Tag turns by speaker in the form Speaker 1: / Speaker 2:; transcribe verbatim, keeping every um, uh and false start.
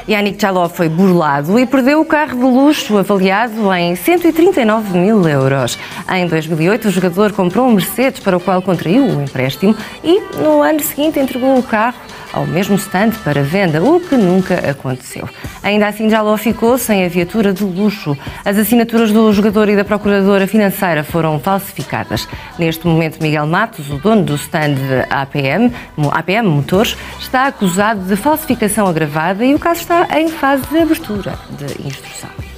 Speaker 1: Yannick Jaló foi burlado e perdeu o carro de luxo avaliado em cento e trinta e nove mil euros. Em dois mil e oito, o jogador comprou um Mercedes para o qual contraiu um empréstimo e, no ano seguinte, entregou o carro ao mesmo stand para venda, o que nunca aconteceu. Ainda assim, Jaló ficou sem a viatura de luxo. As assinaturas do jogador e da procuradora financeira foram falsificadas. Neste momento, Miguel Matos, o dono do stand A P M, A P M Motores, está acusado de falsificação agravada e o caso está em fase de abertura de instrução.